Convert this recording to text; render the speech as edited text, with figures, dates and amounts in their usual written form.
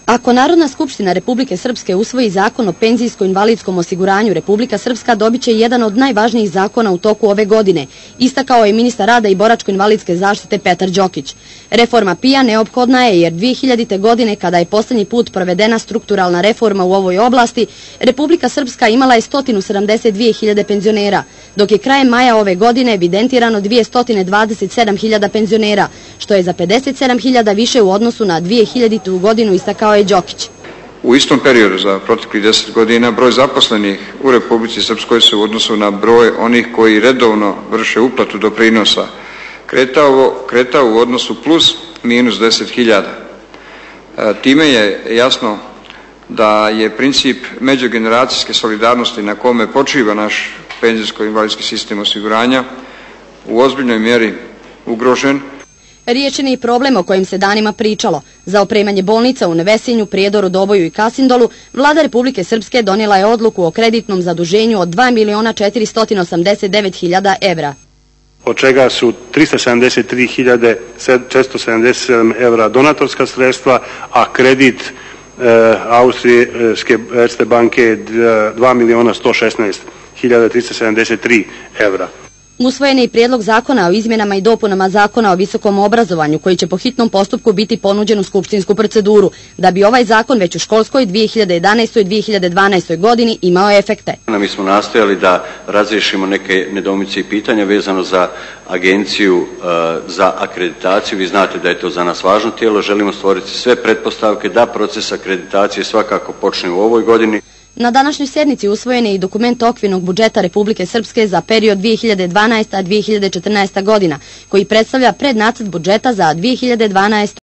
Ako Narodna skupština Republike Srpske usvoji zakon o penzijsko-invalidskom osiguranju, Republika Srpska dobit će jedan od najvažnijih zakona u toku ove godine, istakao je ministar rada i boračko-invalidske zaštite Petar Đokić. Reforma PIO neophodna je jer 2000. godine, kada je posljednji put provedena strukturalna reforma u ovoj oblasti, Republika Srpska imala je 172.000 penzionera, dok je krajem maja ove godine evidentirano 227.000 penzionera, što je za 57.000 više u odnosu na 2000. godinu, istakao je Đokić. U istom periodu za proteklih 10 godina broj zaposlenih u Republici Srpskoj se u odnosu na broj onih koji redovno vrše uplatu doprinosa kretao u odnosu plus minus 10.000. Time je jasno da je princip međugeneracijske solidarnosti na kome počiva naš penzijsko-invalidski sistem osiguranja u ozbiljnoj mjeri ugrožen. Riješen je i problem o kojem se danima pričalo. Za opremanje bolnica u Nevesinju, Prijedoru, Doboju i Kasindolu, vlada Republike Srpske donijela je odluku o kreditnom zaduženju od 2.489.000 evra. Od čega su 373.477 evra donatorska sredstva, a kredit Austrijske Erste banke je 2.116.373 evra. Usvojen je i prijedlog zakona o izmjenama i dopunama zakona o visokom obrazovanju, koji će po hitnom postupku biti ponuđen u skupštinsku proceduru, da bi ovaj zakon već u školskoj 2011. i 2012. godini imao efekte. Mi smo nastojali da razriješimo neke nedoumice i pitanja vezano za Agenciju za akreditaciju. Vi znate da je to za nas važno tijelo. Želimo stvoriti sve pretpostavke da proces akreditacije svakako počne u ovoj godini. Na današnjoj sjednici usvojen je i dokument okvirnog budžeta Republike Srpske za period 2012-2014. godina, koji predstavlja prednacrt budžeta za 2012.